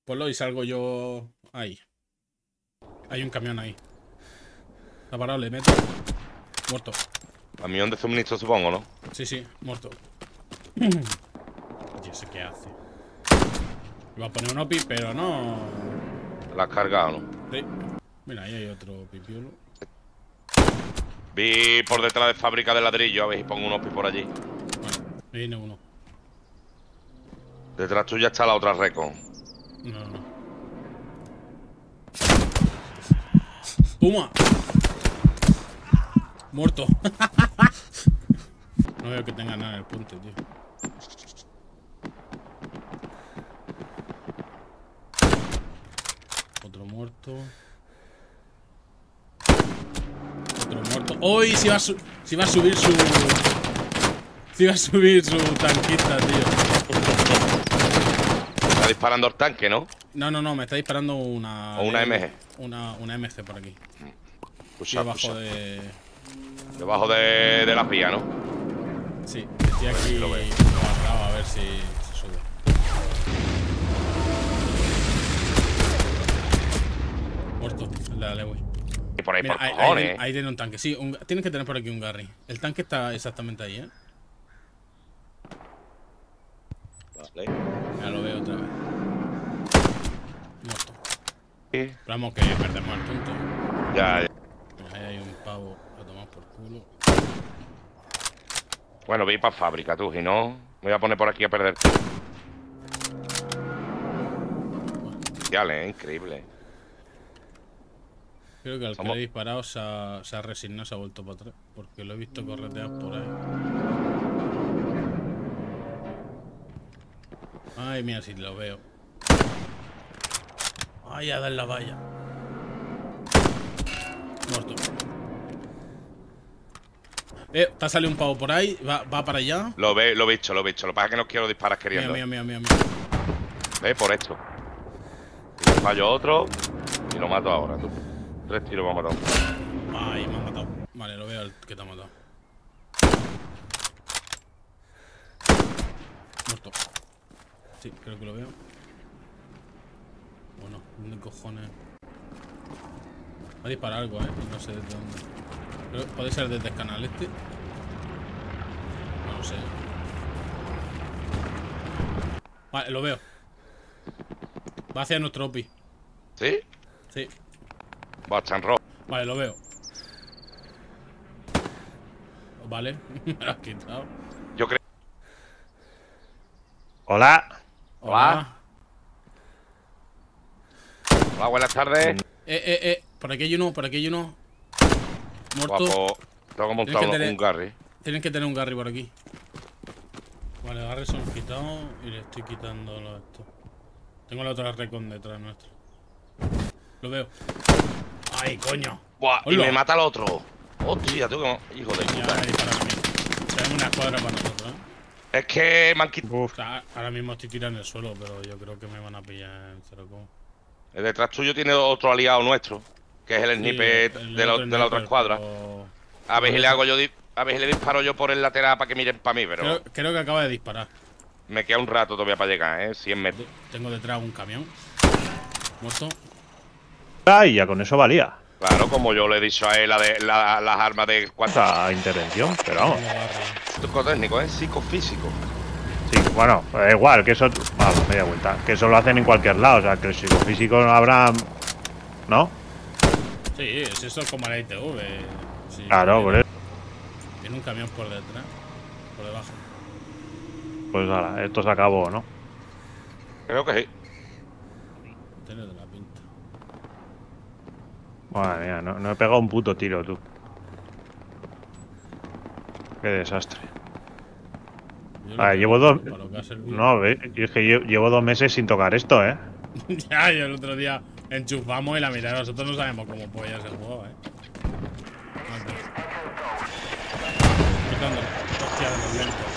Ponlo y salgo yo ahí. Hay un camión ahí. Está parado, le meto. Muerto. Camión de suministro, supongo, ¿no? Sí, muerto. Yo sé qué hace. Iba a poner un OPI, pero no. La has cargado, ¿no? Sí. Mira, ahí hay otro pipiolo. Vi por detrás de fábrica de ladrillo, a ver si pongo un OPI por allí. Bueno, me viene uno. Detrás tuya está la otra Recon. No. ¡Puma! Muerto. No veo que tenga nada en el punto, tío. Otro muerto. Otro muerto. ¡Uy! Si va a subir su... Si va a subir su tanquita, tío. Está disparando el tanque, ¿no? No, me está disparando una... O una MG. Una MG por aquí. Puxa, Debajo de... Debajo de las vías, ¿no? Sí, estoy aquí lo veo. agarrado a ver si se sube. Muerto, el de la Lewy. Y por ahí, Mira, por cojones. ahí tiene un tanque. Sí, tienes que tener por aquí un Garry. El tanque está exactamente ahí, ¿eh? Vale. Ya lo veo otra vez. Muerto. Sí. Pero vamos que perdemos el punto. Ya. Mira, ahí hay un pavo a tomar por culo. Bueno, voy para fábrica, tú, y no, me voy a poner por aquí a perderte. Increíble. Creo que al que le he disparado se ha resignado, se ha vuelto para atrás. Porque lo he visto corretear por ahí. Ay, mira si lo veo. Ay, a dar la valla. Muerto. Te ha salido un pavo por ahí. Va para allá. Lo he visto. Lo que pasa es que no quiero disparar queriendo. Mira. Ve por esto. Y le fallo otro. Y lo mato ahora, tú. 3 tiros me ha matado. Ay, me ha matado. Vale, lo veo al que te ha matado. Muerto. Sí, creo que lo veo. Bueno, ¿dónde cojones? Va a disparar algo, no sé desde dónde. Pero puede ser desde el canal este. No lo sé. Vale, lo veo. Va hacia nuestro OPI. ¿Sí? Sí. Va, Chan rojo. Vale, lo veo. Vale, me lo has quitado. Yo creo. Hola. Hola, buenas tardes. Por aquí hay uno, Muerto. Guapo. Tengo que montar un Garry. Tienen que tener un Garry por aquí. Vale, el Garry se lo he quitado y le estoy quitando lo esto. Tengo la otra Recon detrás nuestra. Lo veo. ¡Ay, coño! Buah, y ¡Hola! me mata el otro. Hostia, tú, hijo de Ya puta. me disparan a mí. Tenemos una escuadra para nosotros, Es que me han quitado. O sea, ahora mismo estoy tirando en el suelo, pero yo creo que me van a pillar en 0, El detrás tuyo tiene otro aliado nuestro, que es el sniper de la otra escuadra. pero... A ver si le hago yo. A ver si le disparo yo por el lateral para que miren para mí, pero. Creo que acaba de disparar. Me queda un rato todavía para llegar, 100 metros. Tengo detrás un camión. Muerto. Y ya con eso valía. Claro, como yo le he dicho a él las armas de Esta intervención, pero vamos. truco técnico, psicofísico. Sí, bueno, da igual, que eso. Vamos, media vuelta. Que eso lo hacen en cualquier lado, o sea, que el psicofísico no habrá. ¿No? Sí, es eso como la ITV. Sí, Claro, por eso. Tiene un camión por detrás. Por debajo. Pues ahora, esto se acabó, ¿no? Creo que sí. Tiene de la pinta. Madre mía, no he pegado un puto tiro, tú. Qué desastre. Llevo dos. No, es que llevo 2 meses sin tocar esto, ¿eh? Ya, yo el otro día enchufamos y la mitad de nosotros no sabemos cómo pollas se juega, Quitando. Hostia, de los lentos.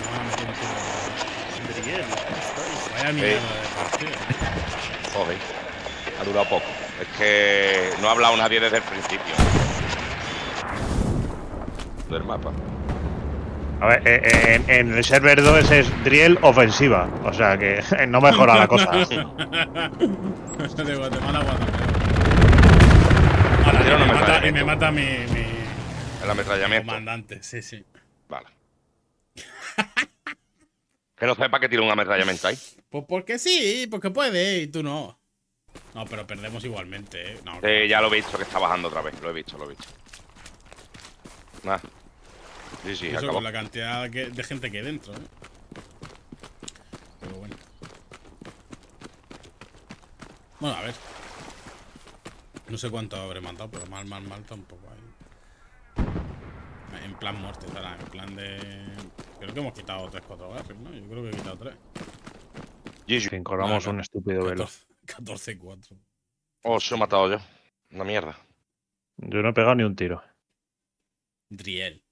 Vaya mierda de partido. Joder. Ha durado poco. Es que no ha hablado nadie desde el principio del mapa. A ver, en el server 2 es drill ofensiva. O sea que no mejora la cosa. De Guatemala a Guatemala. Tira un Y me ametrallamiento. mata mi El ametrallamiento. comandante, sí, sí. Vale. Que no sepa que tiene un ametrallamiento ahí. Pues porque sí, porque puede, y tú no. No, pero perdemos igualmente, ¿eh? No, Ya lo he visto que está bajando otra vez. Lo he visto. Nada. Sí, eso acabó. con la cantidad de gente que hay dentro, ¿eh? Pero bueno. Bueno, a ver. No sé cuánto habré matado, pero mal tampoco hay. En plan muerte, ¿sabes? En plan de... Creo que hemos quitado 3-4 gases, ¿no? Yo creo que he quitado 3. GG. Que encorramos un estúpido velo. 14-4. Oh, se he matado yo. Una mierda. Yo no he pegado ni un tiro. Driel.